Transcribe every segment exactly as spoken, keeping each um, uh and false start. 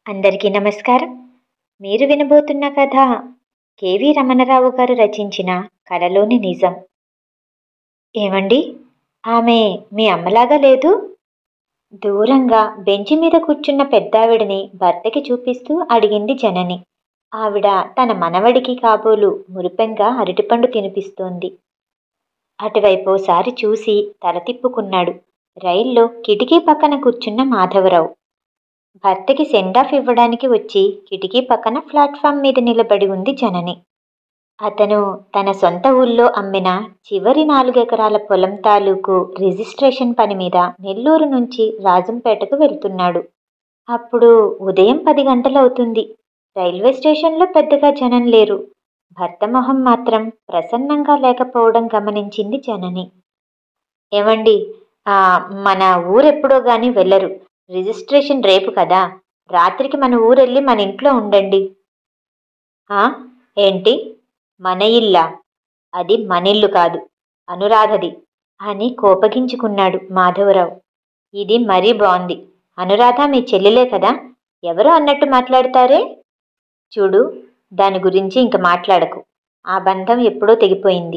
అందరికీ నమస్కారం. మీరు వినబోతున్న కథ కేవి రమణరావు గారు రచించిన కలలోని నిజం. ఏమండి, ఆమె మీ అమ్మలాగా లేదు? దూరంగా బెంచి మీద కూర్చున్న పెద్దావిడని భర్తకి చూపిస్తూ అడిగింది జనని. ఆవిడ తన మనవడికి కాబోలు మురిపెంగా అరటిపండు తినిపిస్తోంది. అటువైపోసారి చూసి తల తిప్పుకున్నాడు. రైల్లో కిటికీ పక్కన కూర్చున్న మాధవరావు. భర్తకి సెండాఫ్ ఇవ్వడానికి వచ్చి కిటికీ పక్కన ప్లాట్ఫామ్ మీద నిలబడి ఉంది జనని. అతను తన సొంత ఊళ్ళో అమ్మిన చివరి నాలుగెకరాల పొలం తాలూకు రిజిస్ట్రేషన్ పని మీద నెల్లూరు నుంచి రాజంపేటకు వెళ్తున్నాడు. అప్పుడు ఉదయం పది గంటలవుతుంది. రైల్వే స్టేషన్లో పెద్దగా జనం లేరు. భర్త మొహం మాత్రం ప్రసన్నంగా లేకపోవడం గమనించింది జనని. ఏమండి, ఆ మన ఊరెప్పుడో గాని వెళ్ళరు. రిజిస్ట్రేషన్ రేపు కదా, రాత్రికి మన ఊరెళ్ళి మన ఇంట్లో ఉండండి. ఆ ఏంటి, మన ఇల్లా? అది మనిల్లు కాదు, అనురాధది అని కోపగించుకున్నాడు మాధవరావు. ఇది మరీ బాగుంది. అనురాధ మీ చెల్లెలే కదా, ఎవరో అన్నట్టు మాట్లాడతారే. చూడు, దాని గురించి ఇంక మాట్లాడకు. ఆ బంధం ఎప్పుడో తెగిపోయింది.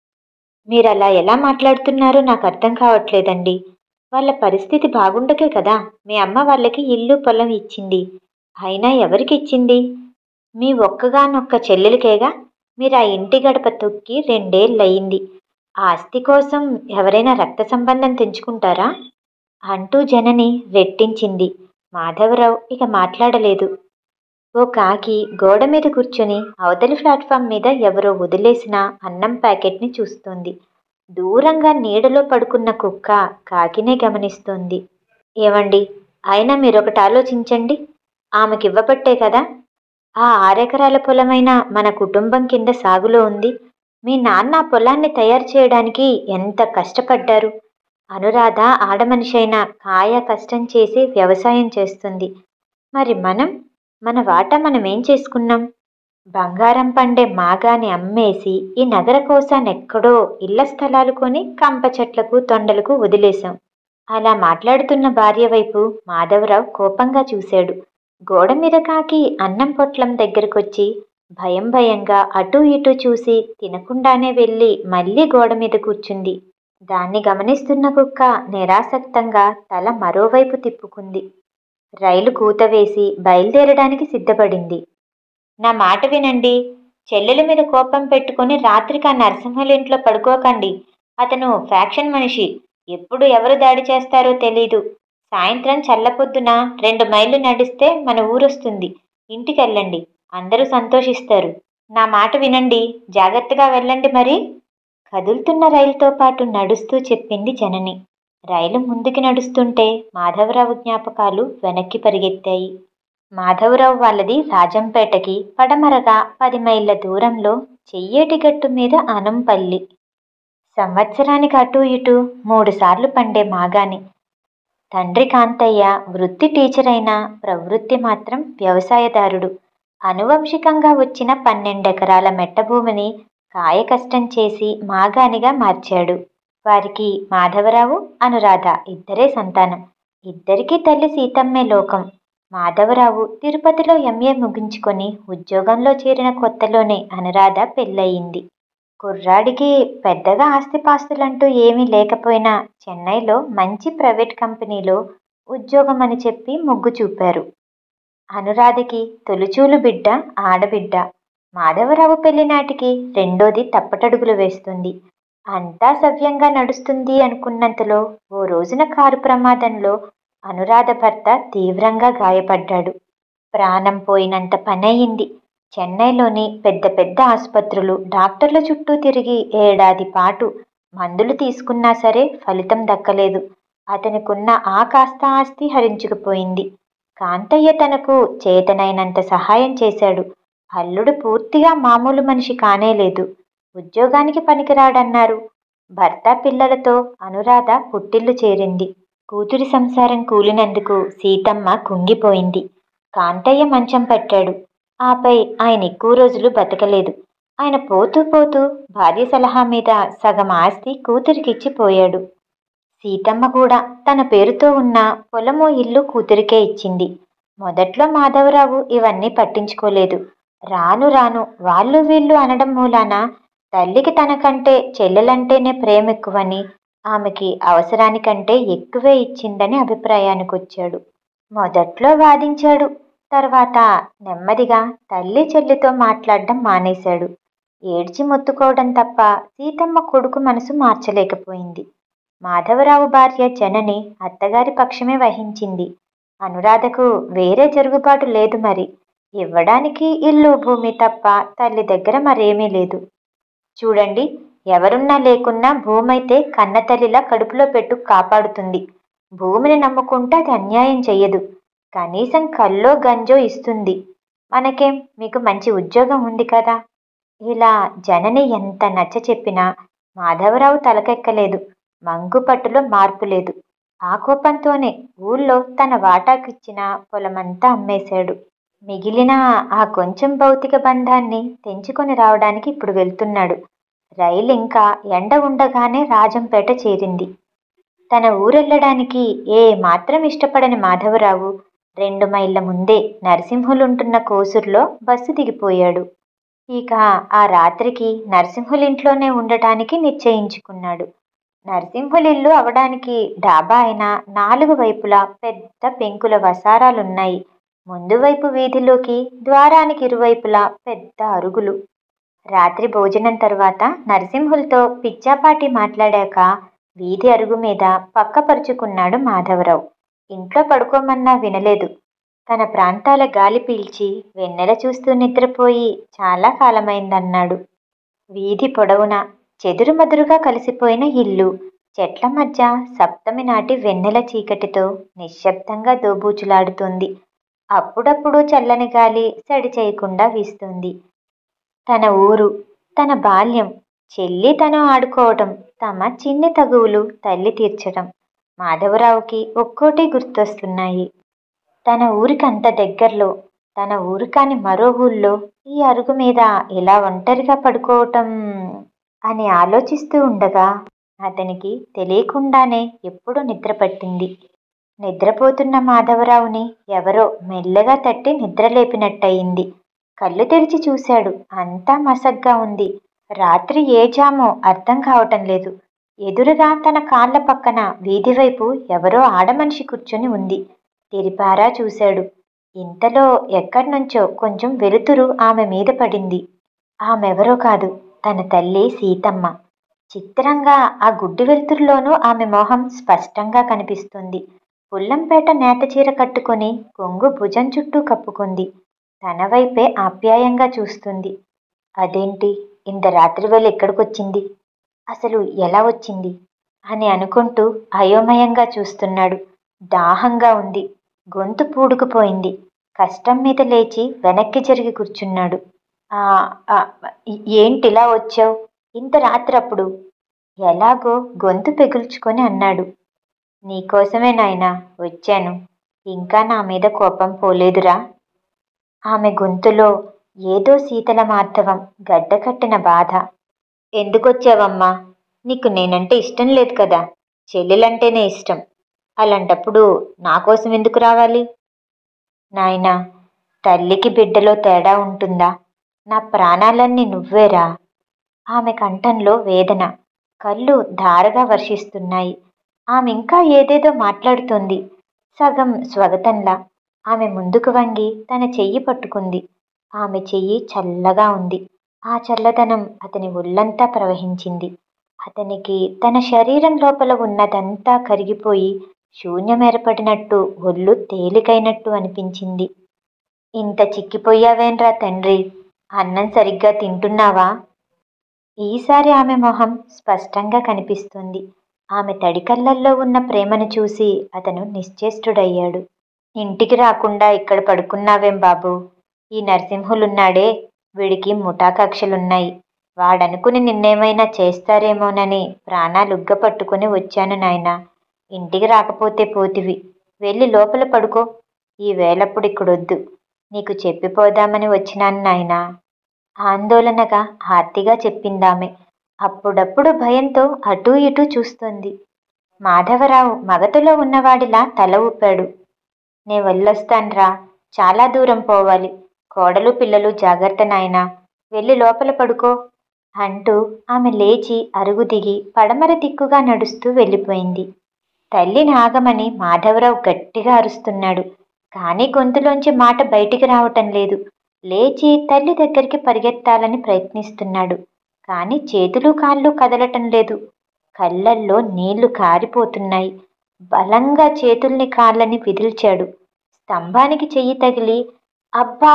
మీరలా ఎలా మాట్లాడుతున్నారో నాకు అర్థం కావట్లేదండి. వాళ్ళ పరిస్థితి బాగుండకే కదా మీ అమ్మ వాళ్ళకి ఇల్లు పొలం ఇచ్చింది. అయినా ఎవరికి ఇచ్చింది? మీ ఒక్కగానొక్క చెల్లెలికేగా. మీరు ఆ ఇంటి గడప తొక్కి రెండేళ్ళయింది. ఆస్తి కోసం ఎవరైనా రక్త సంబంధం తెంచుకుంటారా అంటూ జనని రెట్టించింది. మాధవరావు ఇక మాట్లాడలేదు. ఓ కాకి గోడ మీద కూర్చొని అవతలి ప్లాట్ఫామ్ మీద ఎవరో వదిలేసిన అన్నం ప్యాకెట్ని చూస్తోంది. దూరంగా నీడలో పడుకున్న కుక్క కాకినే గమనిస్తోంది. ఏమండి, అయినా మీరొకటి ఆలోచించండి. ఆమెకివ్వబట్టే కదా ఆ ఆరెకరాల పొలమైన మన కుటుంబం కింద సాగులో ఉంది. మీ నాన్న ఆ పొలాన్ని తయారు చేయడానికి ఎంత కష్టపడ్డారు. అనురాధ ఆడమనిషైనా కాయ కష్టం చేసి వ్యవసాయం చేస్తుంది. మరి మనం మన వాటా మనం ఏం చేసుకున్నాం? బంగారం పండే మాగాని అమ్మేసి ఈ నగర కోసానెక్కడో ఇళ్ల స్థలాలు కొని కంప చెట్లకు తొండలకు వదిలేశాం. అలా మాట్లాడుతున్న భార్య వైపు మాధవరావు కోపంగా చూశాడు. గోడ మీద కాకి అన్నం పొట్లం దగ్గరకొచ్చి భయం భయంగా అటూ ఇటూ చూసి తినకుండానే వెళ్ళి మళ్ళీ గోడ మీద కూర్చుంది. దాన్ని గమనిస్తున్న కుక్క నిరాసక్తంగా తల మరోవైపు తిప్పుకుంది. రైలు కూతవేసి బయలుదేరడానికి సిద్ధపడింది. నా మాట వినండి. చెల్లెల మీద కోపం పెట్టుకుని రాత్రికి ఆ నరసింహులింట్లో పడుకోకండి. అతను ఫ్యాక్షన్ మనిషి. ఎప్పుడు ఎవరు దాడి చేస్తారో తెలీదు. సాయంత్రం చల్లపొద్దున రెండు మైళ్ళు నడిస్తే మన ఊరొస్తుంది. ఇంటికెళ్ళండి, అందరూ సంతోషిస్తారు. నా మాట వినండి, జాగ్రత్తగా వెళ్ళండి. మరి కదులుతున్న రైలుతో పాటు నడుస్తూ చెప్పింది జనని. రైలు ముందుకి నడుస్తుంటే మాధవరావు జ్ఞాపకాలు వెనక్కి పరిగెత్తాయి. మాధవరావు వాళ్ళది రాజంపేటకి పడమరగా పది మైళ్ళ దూరంలో చెయ్యేటి గట్టు మీద అనంపల్లి. సంవత్సరానికి అటూ ఇటూ మూడు సార్లు పండే మాగాని. తండ్రి కాంతయ్య వృత్తి టీచర్ అయినా ప్రవృత్తి మాత్రం వ్యవసాయదారుడు. అనువంశికంగా వచ్చిన పన్నెండెకరాల మెట్టభూమిని కాయ కష్టం చేసి మాగానిగా మార్చాడు. వారికి మాధవరావు, అనురాధ ఇద్దరే సంతానం. ఇద్దరికీ తల్లి సీతమ్మే లోకం. మాధవరావు తిరుపతిలో ఎంఏ ముగించుకొని ఉద్యోగంలో చేరిన కొత్తలోనే అనురాధ పెళ్ళయింది. కుర్రాడికి పెద్దగా ఆస్తిపాస్తులంటూ ఏమీ లేకపోయినా చెన్నైలో మంచి ప్రైవేట్ కంపెనీలో ఉద్యోగం అని చెప్పి మొగ్గు చూపారు. అనురాధకి తొలిచూలు బిడ్డ ఆడబిడ్డ. మాధవరావు పెళ్లి నాటికి రెండోది తప్పటడుగులు వేస్తుంది. అంతా సవ్యంగా నడుస్తుంది అనుకున్నంతలో ఓ రోజున కారు ప్రమాదంలో అనురాధ భర్త తీవ్రంగా గాయపడ్డాడు. ప్రాణం పోయినంత పనయింది. చెన్నైలోని పెద్ద పెద్ద ఆసుపత్రులు డాక్టర్ల చుట్టూ తిరిగి ఏడాది పాటు మందులు తీసుకున్నా సరే ఫలితం దక్కలేదు. అతనికున్న ఆ కాస్త ఆస్తి హరించుకుపోయింది. కాంతయ్య తనకు చేతనైనంత సహాయం చేశాడు. అల్లుడు పూర్తిగా మామూలు మనిషి కానేలేదు. ఉద్యోగానికి పనికిరాడన్నారు. భర్త పిల్లలతో అనురాధ పుట్టిల్లు చేరింది. కూతురి సంసారం కూలినందుకు సీతమ్మ కుంగిపోయింది. కాంతయ్య మంచం పట్టాడు. ఆపై ఆయన ఎక్కువ రోజులు బతకలేదు. ఆయన పోతూ పోతూ భార్య సలహా మీద సగం ఆస్తి కూతురికిచ్చిపోయాడు. సీతమ్మ కూడా తన పేరుతో ఉన్న పొలము ఇల్లు కూతురికే ఇచ్చింది. మొదట్లో మాధవరావు ఇవన్నీ పట్టించుకోలేదు. రాను రాను వాళ్ళు వీళ్ళు అనడం మూలాన తల్లికి తనకంటే చెల్లెలంటేనే ప్రేమ ఎక్కువని, ఆమెకి అవసరానికంటే ఎక్కువే ఇచ్చిందని అభిప్రాయానికొచ్చాడు. మొదట్లో వాదించాడు. తర్వాత నెమ్మదిగా తల్లి చెల్లితో మాట్లాడడం మానేశాడు. ఏడ్చి మొత్తుకోవడం తప్ప సీతమ్మ కొడుకు మనసు మార్చలేకపోయింది. మాధవరావు భార్య జనని అత్తగారి పక్షమే వహించింది. అనురాధకు వేరే జరుగుబాటు లేదు మరి. ఇవ్వడానికి ఇల్లు భూమి తప్ప తల్లి దగ్గర మరేమీ లేదు. చూడండి, ఎవరున్నా లేకున్నా భూమైతే కన్నతల్లిలా కడుపులో పెట్టు కాపాడుతుంది. భూమిని నమ్ముకుంటే అది అన్యాయం చెయ్యదు. కనీసం కల్లో గంజో ఇస్తుంది. మనకేం, మీకు మంచి ఉద్యోగం ఉంది కదా. ఇలా జనని ఎంత నచ్చ చెప్పినా మాధవరావు తలకెక్కలేదు. మంగుపట్టులో మార్పు లేదు. ఆ కోపంతోనే ఊళ్ళో తన వాటాకిచ్చిన పొలమంతా అమ్మేశాడు. మిగిలిన ఆ కొంచెం భౌతిక బంధాన్ని తెంచుకొని రావడానికి ఇప్పుడు వెళ్తున్నాడు. రైలు ఇంకా ఎండ ఉండగానే రాజంపేట చేరింది. తన ఊరెళ్ళడానికి ఏ మాత్రం ఇష్టపడని మాధవరావు రెండు మైళ్ళ ముందే నరసింహులుంటున్న కోసూరులో బస్సు దిగిపోయాడు. ఇక ఆ రాత్రికి నరసింహులింట్లోనే ఉండటానికి నిశ్చయించుకున్నాడు. నరసింహులిల్లు అవడానికి డాబా అయినా నాలుగు వైపులా పెద్ద పెంకుల వసారాలున్నాయి. ముందు వైపు వీధిలోకి ద్వారానికి ఇరువైపులా పెద్ద అరుగులు. రాత్రి భోజనం తర్వాత నరసింహులతో పిచ్చాపాటి మాట్లాడాక వీధి అరుగు మీద పక్కపరుచుకున్నాడు మాధవరావు. ఇంట్లో పడుకోమన్నా వినలేదు. తన ప్రాంతాల గాలి పీల్చి వెన్నెల చూస్తూ నిద్రపోయి చాలా కాలమైందన్నాడు. వీధి పొడవున చెదురుమదురుగా కలిసిపోయిన ఇల్లు, చెట్ల మధ్య సప్తమి నాటి వెన్నెల చీకటితో నిశ్శబ్దంగా దోబూచులాడుతుంది. అప్పుడప్పుడు చల్లని గాలి సడి చేయకుండా వీస్తుంది. తన ఊరు, తన బాల్యం, చెల్లి తను ఆడుకోవటం, తమ చిన్ని తగువులు తల్లి తీర్చడం మాధవరావుకి ఒక్కోటి గుర్తొస్తున్నాయి. తన ఊరికి అంత దగ్గరలో, తన ఊరు కాని మరో ఊళ్ళో ఈ అరుగు మీద ఇలా ఒంటరిగా పడుకోవటం అని ఆలోచిస్తూ ఉండగా అతనికి తెలియకుండానే ఎప్పుడో నిద్ర పట్టింది. నిద్రపోతున్న మాధవరావుని ఎవరో మెల్లగా తట్టి నిద్రలేపినట్టయింది. కళ్ళు తెరిచి చూశాడు. అంతా మసగ్గా ఉంది. రాత్రి ఏ జామో అర్థం కావటం లేదు. ఎదురుగా తన కాళ్ళ పక్కన వీధివైపు ఎవరో ఆడమనిషి కూర్చొని ఉంది. తిరిపారా చూశాడు. ఇంతలో ఎక్కడ్నుంచో కొంచెం వెలుతురు ఆమె మీద పడింది. ఆమెవరో కాదు, తన తల్లి సీతమ్మ. చిత్రంగా ఆ గుడ్డి వెలుతురులోనూ ఆమె మొహం స్పష్టంగా కనిపిస్తుంది. పుల్లంపేట నేత చీర కట్టుకుని కొంగు భుజం చుట్టూ కప్పుకుంది. తన వైపే ఆప్యాయంగా చూస్తుంది. అదేంటి ఇంత రాత్రి వేళ ఎక్కడికొచ్చింది, అసలు ఎలా వచ్చింది అని అనుకుంటూ అయోమయంగా చూస్తున్నాడు. దాహంగా ఉంది. గొంతు పూడుకుపోయింది. కష్టం మీద లేచి వెనక్కి జరిగి కూర్చున్నాడు. ఆ ఏంటిలా వచ్చావు ఇంత రాత్రప్పుడు? ఎలాగో గొంతు పెగుల్చుకొని అన్నాడు. నీకోసమే నాయనా వచ్చాను. ఇంకా నా మీద కోపం పోలేదురా? ఆమె గొంతులో ఏదో శీతల మార్ధవం, గడ్డకట్టిన బాధ. ఎందుకొచ్చావమ్మా? నీకు నేనంటే ఇష్టం లేదు కదా. చెల్లెలంటేనే ఇష్టం. అలాంటప్పుడు నా కోసం ఎందుకు రావాలి? నాయనా, తల్లికి బిడ్డలో తేడా ఉంటుందా? నా ప్రాణాలన్నీ నువ్వేరా. ఆమె కంఠంలో వేదన, కళ్ళు ధారగా వర్షిస్తున్నాయి. ఆమె ఇంకా ఏదేదో మాట్లాడుతోంది, సగం స్వగతంలా. ఆమె ముందుకు వంగి తన చెయ్యి పట్టుకుంది. ఆమె చెయ్యి చల్లగా ఉంది. ఆ చల్లదనం అతని ఒళ్ళంతా ప్రవహించింది. అతనికి తన శరీరం లోపల ఉన్నదంతా కరిగిపోయి శూన్యమేర్పడినట్టు, ఒళ్ళు తేలికైనట్టు అనిపించింది. ఇంత చిక్కిపోయావేంరా తండ్రి? అన్నం సరిగ్గా తింటున్నావా? ఈసారి ఆమె మొహం స్పష్టంగా కనిపిస్తుంది. ఆమె తడికళ్ళల్లో ఉన్న ప్రేమను చూసి అతను నిశ్చేష్టుడయ్యాడు. ఇంటికి రాకుండా ఇక్కడ పడుకున్నావేం బాబు? ఈ నరసింహులున్నాడే, వీడికి ముఠాకక్షలున్నాయి. వాడనుకుని నిన్నేమైనా చేస్తారేమోనని ప్రాణాలుగ్గ పట్టుకుని వచ్చాను నాయనా. ఇంటికి రాకపోతే పోతివి. వెళ్ళి లోపల పడుకో. ఈ వేళప్పుడు ఇక్కడొద్దు. నీకు చెప్పిపోదామని వచ్చినాను నాయనా. ఆందోళనగా హార్తిగా చెప్పిందామె. అప్పుడప్పుడు భయంతో అటూ ఇటూ చూస్తోంది. మాధవరావు మగతలో ఉన్నవాడిలా తల ఊపాడు. నే వెళ్ళొస్తాన్రా. చాలా దూరం పోవాలి. కోడలు పిల్లలు జాగ్రత్త నాయనా, వెళ్ళి లోపల పడుకో అంటూ ఆమె లేచి అరుగు దిగి పడమర దిక్కుగా నడుస్తూ వెళ్ళిపోయింది. తల్లిని ఆగమని మాధవరావు గట్టిగా అరుస్తున్నాడు. కానీ గొంతులోంచి మాట బయటికి రావటం లేదు. లేచి తల్లి దగ్గరికి పరిగెత్తాలని ప్రయత్నిస్తున్నాడు. కానీ చేతులు కాళ్ళు కదలటం లేదు. కళ్ళల్లో నీళ్లు కారిపోతున్నాయి. బలంగా చేతుల్ని కాళ్ళని విదిల్చాడు. స్తంభానికి చెయ్యి తగిలి అబ్బా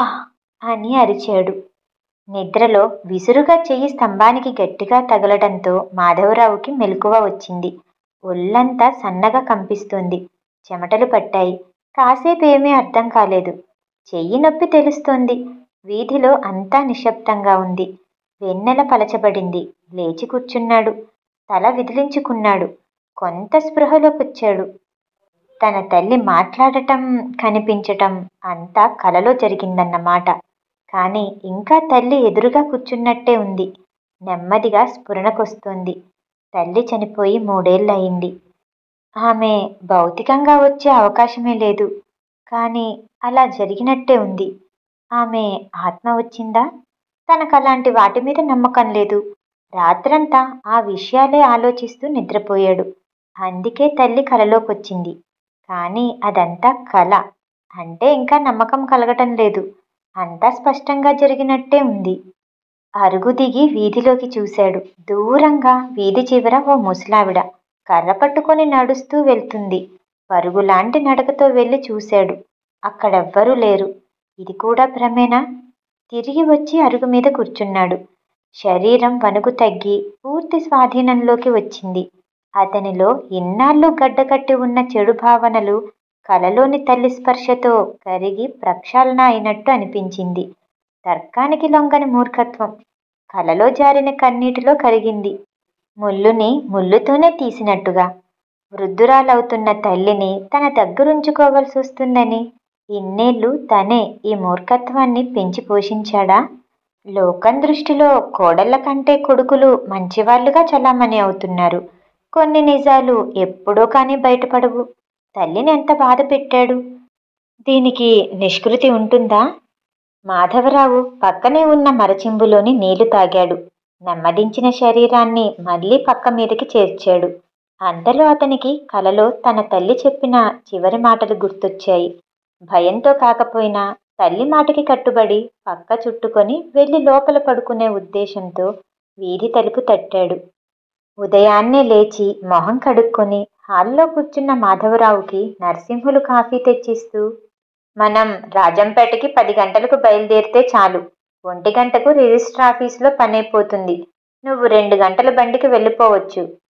అని అరిచాడు. నిద్రలో విసురుగా చెయ్యి స్తంభానికి గట్టిగా తగలడంతో మాధవరావుకి మెలకువ వచ్చింది. ఒళ్ళంతా సన్నగా కంపిస్తుంది. చెమటలు పట్టాయి. కాసేపు ఏమీ అర్థం కాలేదు. చెయ్యి నొప్పి తెలుస్తోంది. వీధిలో అంతా నిశ్శబ్దంగా ఉంది. వెన్నెల పలచబడింది. లేచి కూర్చున్నాడు. తల విదిలించుకున్నాడు. కొంత స్పృహలోకొచ్చాడు. తన తల్లి మాట్లాడటం కనిపించటం అంతా కలలో జరిగిందన్నమాట. కానీ ఇంకా తల్లి ఎదురుగా కూర్చున్నట్టే ఉంది. నెమ్మదిగా స్ఫురణకొస్తోంది. తల్లి చనిపోయి మూడేళ్ళయింది. ఆమె భౌతికంగా వచ్చే అవకాశమే లేదు. కానీ అలా జరిగినట్టే ఉంది. ఆమె ఆత్మ వచ్చిందా? తనకు అలాంటి వాటి మీద నమ్మకం లేదు. రాత్రంతా ఆ విషయాలే ఆలోచిస్తూ నిద్రపోయాడు. అందుకే తల్లి కలలోకొచ్చింది. కానీ అదంతా కల. అంటే ఇంకా నమ్మకం కలగటం లేదు. అంతా స్పష్టంగా జరిగినట్టే ఉంది. అరుగు దిగి వీధిలోకి చూశాడు. దూరంగా వీధి చివర ఓ ముసలావిడ కర్ర పట్టుకొని నడుస్తూ వెళ్తుంది. పరుగులాంటి నడకతో వెళ్ళి చూశాడు. అక్కడెవ్వరూ లేరు. ఇది కూడా భ్రమేనా? తిరిగి వచ్చి అరుగు మీద కూర్చున్నాడు. శరీరం వణుకు తగ్గి పూర్తి స్వాధీనంలోకి వచ్చింది. అతనిలో ఇన్నాళ్ళు గడ్డకట్టి ఉన్న చెడు భావనలు కలలోని తల్లి స్పర్శతో కరిగి ప్రక్షాళన అయినట్టు అనిపించింది. తర్కానికి లొంగని మూర్ఖత్వం కలలో జారిన కన్నీటిలో కరిగింది. ముల్లుని ముల్లుతోనే తీసినట్టుగా. వృద్ధురాలవుతున్న తల్లిని తన దగ్గరుంచుకోవలసి వస్తుందని ఇన్నేళ్ళు తనే ఈ మూర్ఖత్వాన్ని పెంచి పోషించాడా? లోకం దృష్టిలో కోడళ్ల కంటే కొడుకులు మంచివాళ్లుగా చలామణి అవుతున్నారు. కొన్ని నిజాలు ఎప్పుడో కానీ బయటపడవు. తల్లిని ఎంత బాధ పెట్టాడు. దీనికి నిష్కృతి ఉంటుందా? మాధవరావు పక్కనే ఉన్న మరచింబులోని నీళ్లు తాగాడు. నెమ్మదించిన శరీరాన్ని మళ్లీ పక్క మీదకి చేర్చాడు. అంతలో అతనికి కలలో తన తల్లి చెప్పిన చివరి మాటలు గుర్తొచ్చాయి. భయంతో కాకపోయినా తల్లి మాటకి కట్టుబడి పక్క చుట్టుకొని వెళ్ళి లోపల పడుకునే ఉద్దేశంతో వీధి తలుపు తట్టాడు. ఉదయాన్నే లేచి మొహం కడుక్కొని హాల్లో కూర్చున్న మాధవరావుకి నరసింహులు కాఫీ తెచ్చిస్తూ, మనం రాజంపేటకి పది గంటలకు బయలుదేరితే చాలు. ఒంటి గంటకు రిజిస్టర్ ఆఫీసులో పనైపోతుంది. నువ్వు రెండు గంటల బండికి వెళ్ళిపోవచ్చు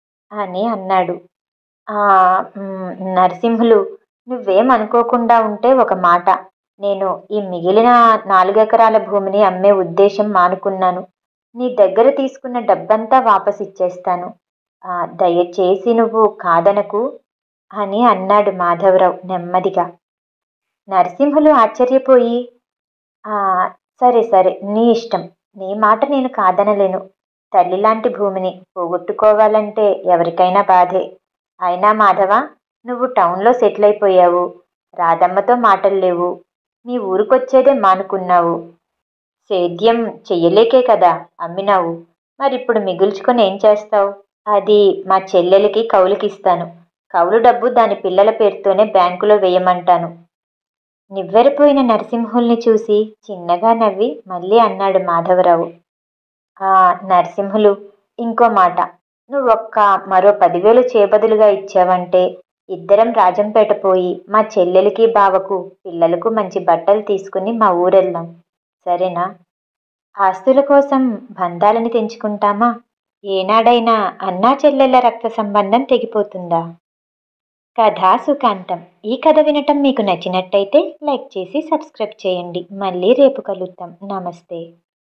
అని అన్నాడు. ఆ నరసింహులు, నువ్వేమనుకోకుండా ఉంటే ఒక మాట. నేను ఈ మిగిలిన నాలుగెకరాల భూమిని అమ్మే ఉద్దేశం మానుకున్నాను. నీ దగ్గర తీసుకున్న డబ్బంతా వాపసిచ్చేస్తాను. ఆ దయచేసి నువ్వు కాదనకు అని అన్నాడు మాధవరావు నెమ్మదిగా. నరసింహులు ఆశ్చర్యపోయి, ఆ సరే సరే నీ ఇష్టం. నీ మాట నేను కాదనలేను. తల్లిలాంటి భూమిని పోగొట్టుకోవాలంటే ఎవరికైనా బాధే. అయినా మాధవ, నువ్వు టౌన్లో సెటిల్ అయిపోయావు. రాధమ్మతో మాటలు లేవు. నీ ఊరికొచ్చేదే మానుకున్నావు. సేద్యం చెయ్యలేకే కదా అమ్మినావు. మరిప్పుడు మిగుల్చుకొని ఏం చేస్తావు? అది మా చెల్లెలకి కౌలుకిస్తాను. కౌలు డబ్బు దాని పిల్లల పేరుతోనే బ్యాంకులో వేయమంటాను. నివ్వెరపోయిన నరసింహుల్ని చూసి చిన్నగా నవ్వి మళ్ళీ అన్నాడు మాధవరావు. ఆ నరసింహులు, ఇంకో మాట. నువ్వొక్క మరో పదివేలు చేబదులుగా ఇచ్చావంటే ఇద్దరం రాజంపేట పోయి మా చెల్లెలకి బావకు పిల్లలకు మంచి బట్టలు తీసుకుని మా ఊరెళ్దాం. సరేనా? ఆస్తుల కోసం బంధాలని తెంచుకుంటామా? ఏనాడైనా అన్నా చెల్లెళ్ళ రక్త సంబంధం తెగిపోతుందా? కథా సుఖాంతం. ఈ కథ వినటం మీకు నచ్చినట్టయితే లైక్ చేసి సబ్స్క్రైబ్ చేయండి. మళ్ళీ రేపు కలుద్దాం. నమస్తే.